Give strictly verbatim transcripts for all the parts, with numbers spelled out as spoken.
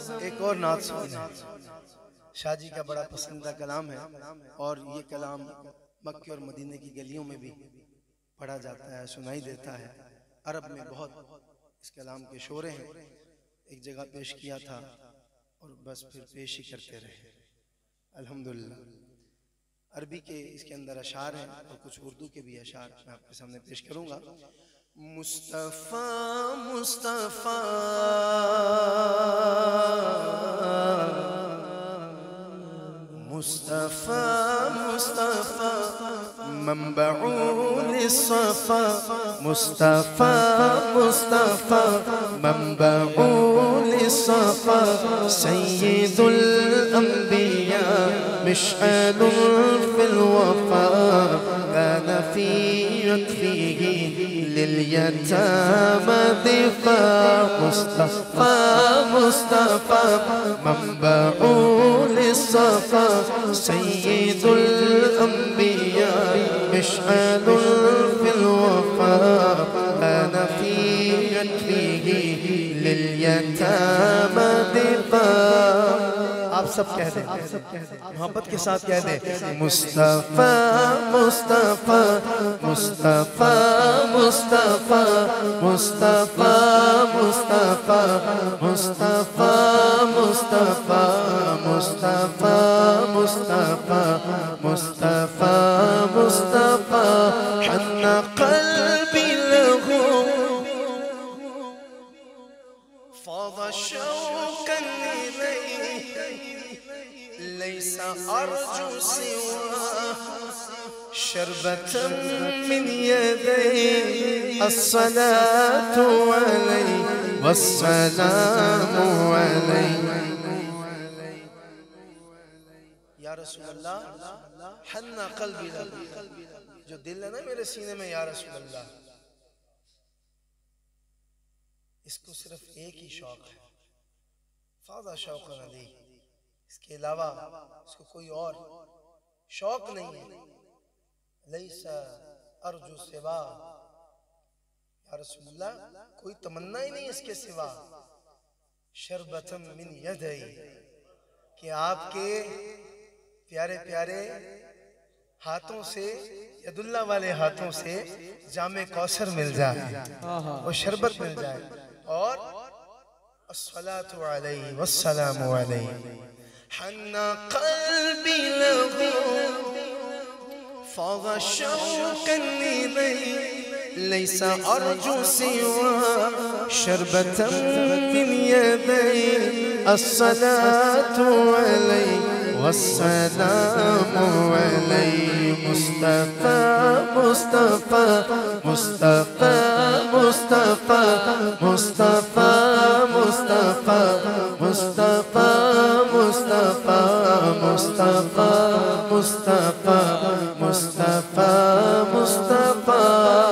ایک اور نعت سنیں۔ شاہ جی کا بڑا پسندیدہ کلام ہے اور یہ کلام مکہ اور مدینہ کی گلیوں میں بھی پڑھا جاتا ہے، سنائی دیتا ہے۔ عرب میں بہت اس کلام کے شورے ہیں، ایک جگہ پیش کیا تھا اور بس پھر پیش ہی کرتے رہے الحمدللہ۔ عربی کے اس کے اندر اشعار ہیں اور کچھ اردو کے بھی اشعار میں آپ کے سامنے پیش کروں گا۔ مصطفیٰ مصطفیٰ مصطفیٰ مصطفیٰ منبع للصفا مصطفیٰ مصطفیٰ منبع للصفا سید الانبیاء مشعل فی الوفا كان في عطفه لليتامى دفاع مصطفى مصطفى منبع للصفا سيد الأنبياء مشعل في الوفا كان في عطفه لليتامى دفاع۔ آپ سب کہہ دیں، محبت کے ساتھ کہہ دیں، مصطفیٰ مصطفیٰ مصطفیٰ مصطفیٰ مصطفیٰ مصطفیٰ مصطفیٰ مصطفیٰ مصطفیٰ مصطفیٰ مصطفیٰ مصطفیٰ حن قلبي له فاض شوقا إليه ليس أرجو سواه شربة من يديه الصلاة عليه والسلام عليه۔ یا رسول اللہ حن قلبی له، جو دل ہے نا میرے سینے میں یا رسول اللہ، اس کو صرف ایک ہی شوق ہے، فاضا شوق علی، اس کے علاوہ اس کو کوئی اور شوق نہیں ہے۔ لیسا ارجو سوا، یا رسول اللہ کوئی تمنا ہی نہیں اس کے سوا، شربتم من یدئی، کہ آپ کے پیارے پیارے ہاتھوں سے، ید اللہ والے ہاتھوں سے جام کوثر مل جائے، وہ شربت مل جائے، اور الصلاة علیہ والسلام علیہ۔ حن قلبی له فاض شوقا إليه ليس أرجو سوى شربة من يديه الصلاة عليه والسلام عليه۔ مصطفى مصطفى مصطفى مصطفى مصطفى مصطفى مصطفى مصطفى مصطفى مصطفى مصطفى مصطفى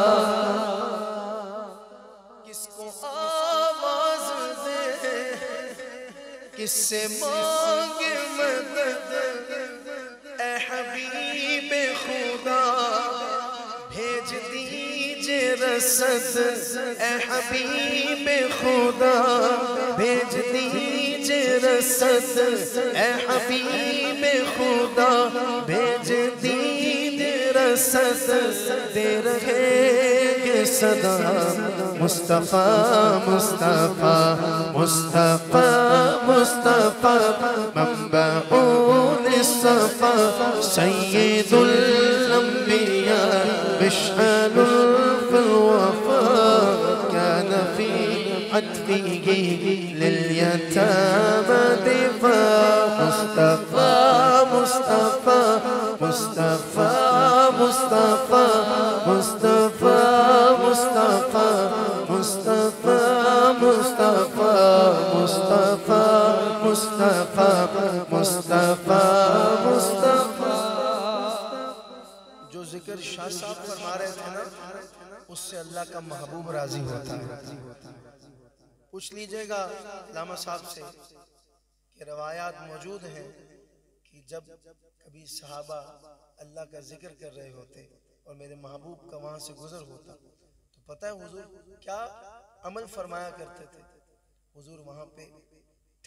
کس کو آواز دے، کس سے مانگے مدد، اے حبیب خدا بھیج دیجئے رسد، اے حبیب خدا بھیج دیجئے رسد، اے حبیب خدا بھیج دیجئے رسد، دے رہے گے صدا مصطفیٰ مصطفیٰ مصطفیٰ مصطفیٰ منبع للصفا سید الانبیاء مشعل فی الوفا كان في عطفه لليتامى دفاع مصطفى مصطفى مصطفى مصطفى مصطفى مصطفى مصطفى مصطفى مصطفى مصطفى مصطفى مصطفى۔ جو ذکر شاہ صاحب فرما رہے تھے نا، اس سے اللہ کا محبوب راضی ہوتا ہے۔ پوچھ لیجئے گا علامہ صاحب سے کہ روایات موجود ہیں کہ جب کبھی صحابہ اللہ کا ذکر کر رہے ہوتے اور میرے محبوب کا وہاں سے گزر ہوتا تو پتہ ہے حضور کیا عمل فرمایا کرتے تھے؟ حضور وہاں پہ